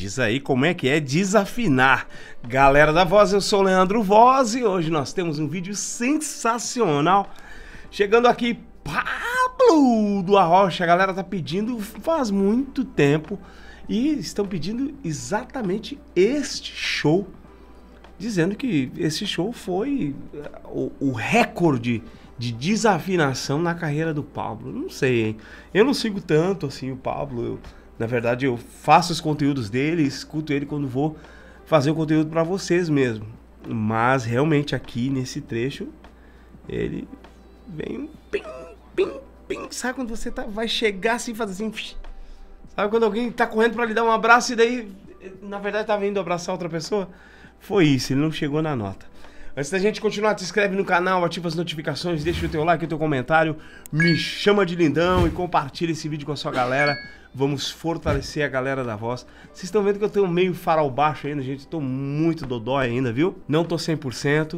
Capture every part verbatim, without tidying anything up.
diz aí como é que é desafinar. Galera da Voz, eu sou o Leandro Voz e hoje nós temos um vídeo sensacional. Chegando aqui, Pablo do Arrocha. A galera tá pedindo faz muito tempo e estão pedindo exatamente este show, dizendo que esse show foi o, o recorde de desafinação na carreira do Pablo. Não sei, hein? Eu não sigo tanto assim o Pablo. Eu, na verdade, eu faço os conteúdos dele, escuto ele quando vou fazer o conteúdo para vocês mesmo. Mas realmente aqui nesse trecho ele vem um pim, pim, pim. Sabe quando você tá, vai chegar assim, fazer assim? Sabe quando alguém tá correndo para lhe dar um abraço e daí, na verdade, tá vindo abraçar outra pessoa? Foi isso, ele não chegou na nota. Antes da gente continuar, se inscreve no canal, ativa as notificações, deixa o teu like, o teu comentário, me chama de lindão e compartilha esse vídeo com a sua galera. Vamos fortalecer a galera da Voz. Vocês estão vendo que eu tenho meio farol baixo ainda, gente. Tô muito dodói ainda, viu? Não tô cem por cento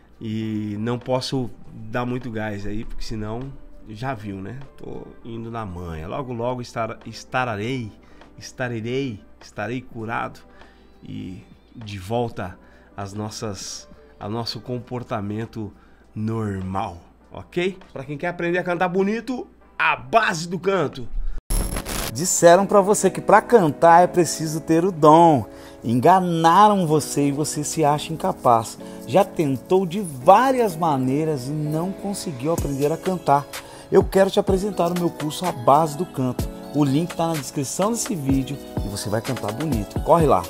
e não posso dar muito gás aí, porque senão, já viu, né? Tô indo na manha. Logo, logo estar, estarei, estarei, estarei curado e de volta às nossas... ao nosso comportamento normal, ok? Para quem quer aprender a cantar bonito, a base do canto. Disseram para você que para cantar é preciso ter o dom. Enganaram você e você se acha incapaz. Já tentou de várias maneiras e não conseguiu aprender a cantar. Eu quero te apresentar o meu curso A Base do Canto. O link está na descrição desse vídeo e você vai cantar bonito. Corre lá!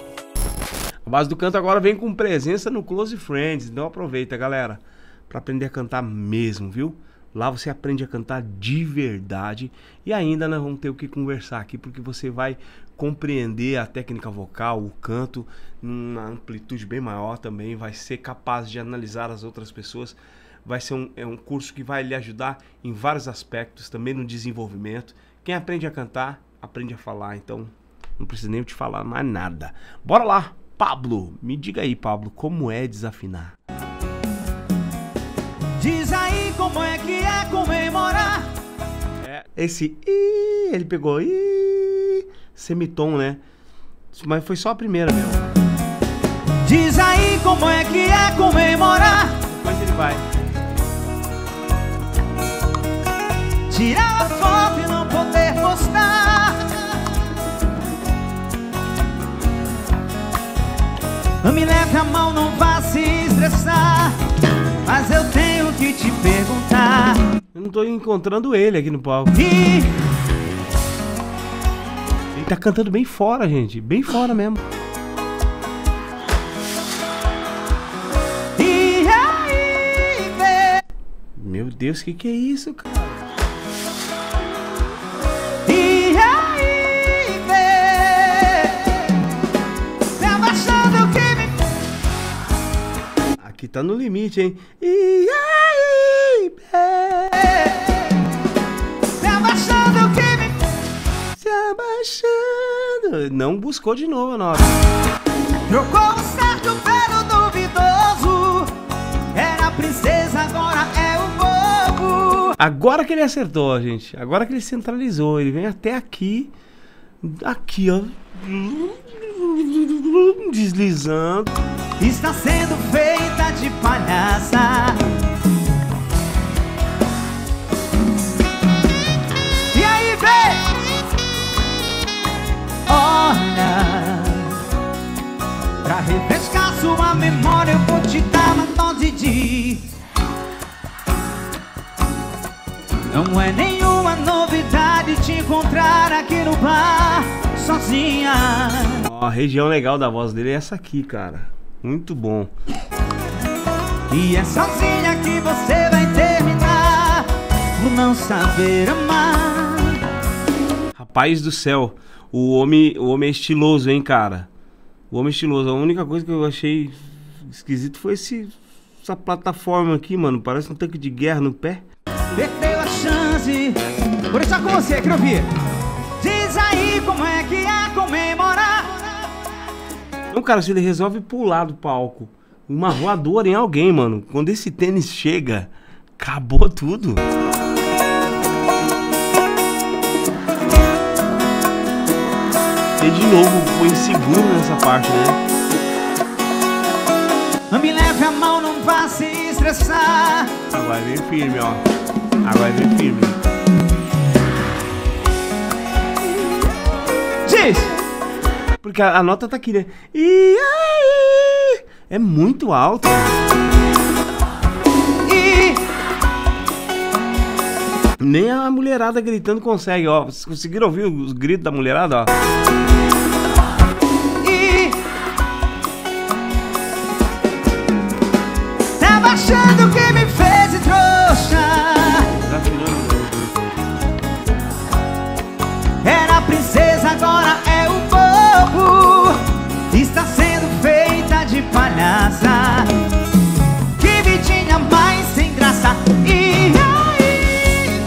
A Base do Canto agora vem com presença no Close Friends, então aproveita, galera, para aprender a cantar mesmo, viu? Lá você aprende a cantar de verdade e ainda nós vamos ter o que conversar aqui, porque você vai compreender a técnica vocal, o canto, numa amplitude bem maior também, vai ser capaz de analisar as outras pessoas, vai ser um, é um curso que vai lhe ajudar em vários aspectos, também no desenvolvimento. Quem aprende a cantar, aprende a falar, então não precisa nem te falar mais nada. Bora lá! Pablo, me diga aí, Pablo, como é desafinar? Diz aí como é que é comemorar. É, esse i, ele pegou i, semitom, né? Mas foi só a primeira mesmo. Diz aí como é que é comemorar. Depois ele vai. Tirar a foto e não poder postar. Não me leve a mão, não vá se estressar. Mas eu tenho que te perguntar. Eu não tô encontrando ele aqui no palco. E... ele tá cantando bem fora, gente. Bem fora mesmo. E aí, vê... Meu Deus, que que é isso, cara? E aí, vê... Se abaixando que me... Aqui tá no limite, hein? E aí, Se abaixando que me... se abaixando. Não buscou de novo a nota. Trocou o certo pelo duvidoso. Era a princesa, agora é o bobo. Agora que ele acertou, gente. Agora que ele centralizou. Ele vem até aqui. Aqui, ó. Deslizando. Está sendo feita de palhaça. E aí, vê! Olha, pra refrescar sua memória eu vou te dar uma dose de... Não é nenhuma novidade te encontrar aqui no bar sozinha. Ó, a região legal da voz dele é essa aqui, cara. Muito bom. E é sozinha que você vai terminar por não saber amar. Rapaz do céu, o homem, o homem é estiloso, hein, cara. O homem é estiloso. A única coisa que eu achei esquisito foi esse, essa plataforma aqui, mano. Parece um tanque de guerra no pé. Perdeu a chance. Vou deixar com você, quero ouvir. Diz aí como é que é comemorar. Não, cara, se ele resolve pular do palco, uma voadora em alguém, mano. Quando esse tênis chega, acabou tudo. E de novo foi inseguro nessa parte, né? Não me leve a mão, não vá se estressar. Agora vem firme, ó. Agora vem firme. Diz! Porque a, a nota tá aqui, né? E aí? É muito alto. E... Nem a mulherada gritando consegue, ó. Vocês conseguiram ouvir os gritos da mulherada, ó? E... Tava achando que me fez de trouxa. Tá afinando. Era a princesa, agora é o bobo. Está sendo feita de palhaça. Que vidinha mais sem graça. E aí,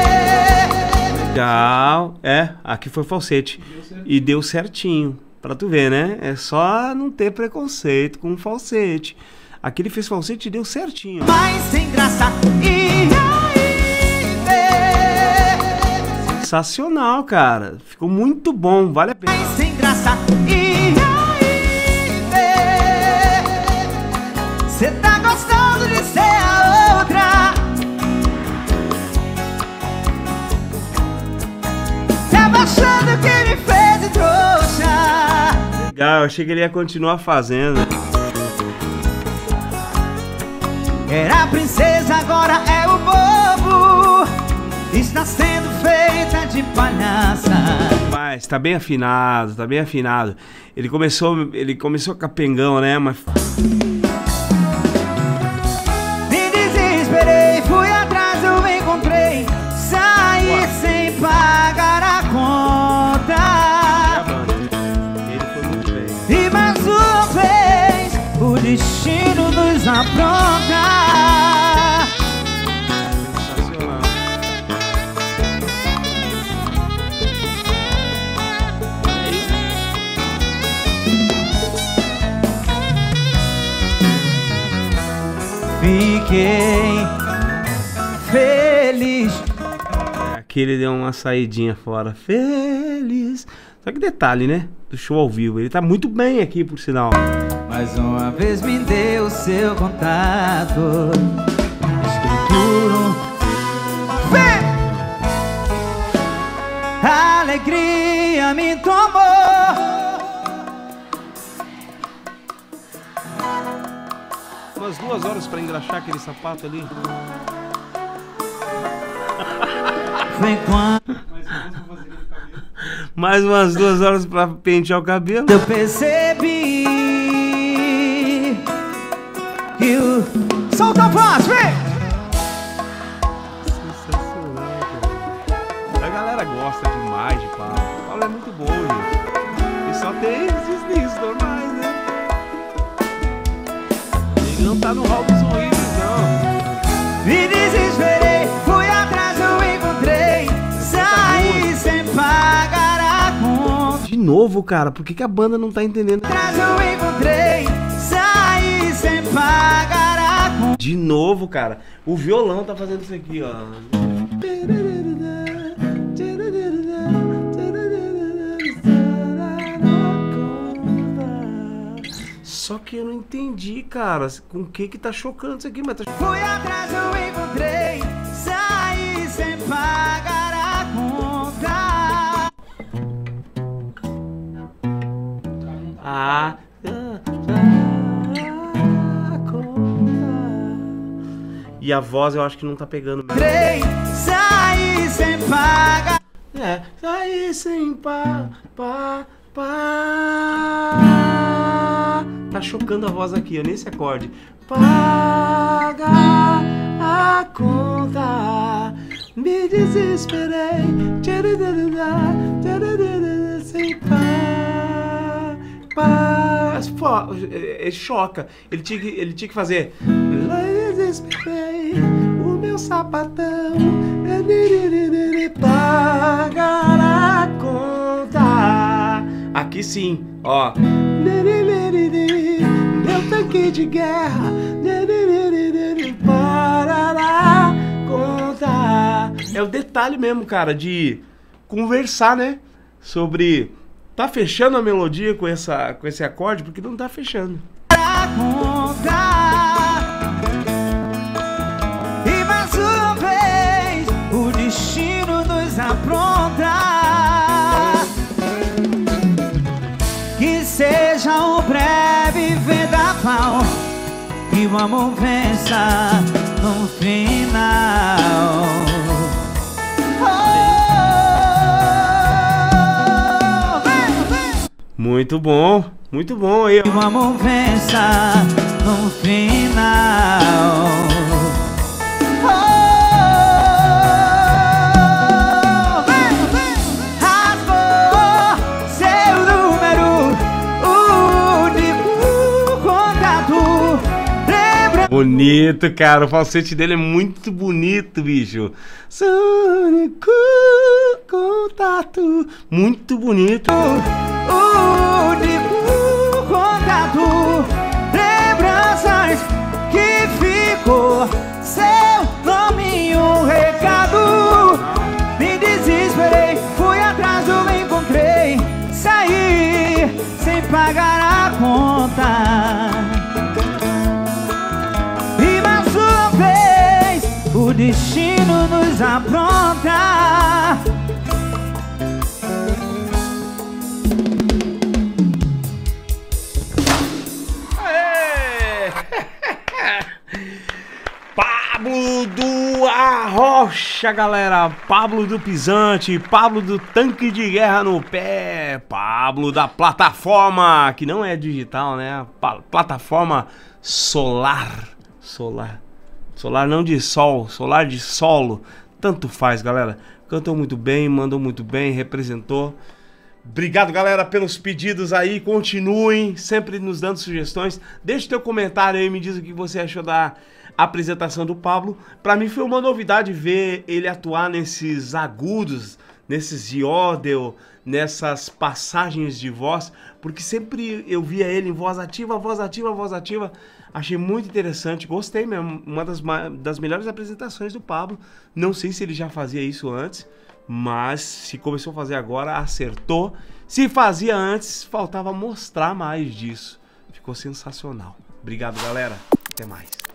Legal. É, aqui foi falsete. E deu certinho. Pra tu ver, né? É só não ter preconceito com falsete. Aqui ele fez falsete e deu certinho. mais sem graça. E aí, Sensacional, cara. Ficou muito bom, vale a pena. mais sem graça. E aí, cê tá gostando de ser a outra. Tava achando que me fez de trouxa. Legal, eu achei que ele ia continuar fazendo. Era a princesa, agora é o bobo. Está sendo feita de palhaça. Mas tá bem afinado, tá bem afinado. Ele começou, ele começou capengão, né? Mas Me desesperei, fui atrás, eu encontrei. Saí Ué. sem pagar a conta. ele foi muito bem. E mais uma vez o destino nos apronta. Sensacional. Fiquei feliz. Aqui ele deu uma saidinha fora. Feliz. Só que detalhe, né? Do show ao vivo. Ele tá muito bem aqui, por sinal. Mais uma vez me deu o seu contato. Escrituro. Vem! A alegria me tomou. Umas duas horas pra engraxar aquele sapato ali. Vem quando Mais umas duas horas pra pentear o cabelo. eu percebi que o... Solta a voz, vem! Sensacional, cara. A galera gosta demais de Paulo. Paulo é muito bom, gente. E só tem esses nisso normais, né? Ele não tá no hall dos horríveis, não. Me desesperei, fui atrás, eu encontrei. Saí sem pagar a conta. De novo, cara, por que, que a banda não tá entendendo? Atrás eu encontrei. Saí sem pagar a conta. De novo, cara. O violão tá fazendo isso aqui, ó. Só que eu não entendi, cara, com o que que tá chocando isso aqui, mas tá... Fui atrás, eu encontrei. Saí sem pagar a conta. Ah, e a voz eu acho que não tá pegando mesmo. Entrei, saí sem pagar. É, saí sem pá, pá, pá. Tá chocando a voz aqui, ó, nesse acorde. Pagar a conta. Me desesperei. Sem pá, pá. Pô, ele choca. Ele tinha que, ele tinha que fazer. Me desesperei. O meu sapatão. Pagar a conta. Aqui sim, ó. Meu tanque de guerra. Parar a conta. É o detalhe mesmo, cara, de conversar, né? Sobre tá fechando a melodia com, essa, com esse acorde? Porque não tá fechando. E mais uma vez o destino nos apronta. Que seja um breve vendaval e o amor vença no final. Muito bom, muito bom aí. E o amor vença no final. Oh, rasgou seu número, único contato. Lembra? Bonito, cara. O falsete dele é muito bonito, bicho. Seu único contato. Muito bonito. Único contato, lembranças que ficou, seu nome e um recado. Me desesperei, fui atrás, eu encontrei, saí sem pagar a conta. E mais uma vez o destino nos apronta. Pablo do Arrocha, galera. Pablo do Pisante, Pablo do Tanque de Guerra no Pé, Pablo da plataforma, que não é digital, né? Pa plataforma solar. Solar. Solar não de sol, solar de solo. Tanto faz, galera. Cantou muito bem, mandou muito bem, representou. Obrigado, galera, pelos pedidos aí. Continuem sempre nos dando sugestões. Deixe teu comentário aí, me diz o que você achou da apresentação do Pablo. Pra mim foi uma novidade ver ele atuar nesses agudos, nesses yodel, nessas passagens de voz, porque sempre eu via ele em voz ativa, voz ativa, voz ativa. Achei muito interessante, gostei mesmo. Uma das, das melhores apresentações do Pablo. Não sei se ele já fazia isso antes, mas se começou a fazer agora, acertou. Se fazia antes, faltava mostrar mais disso. Ficou sensacional. Obrigado, galera. Até mais.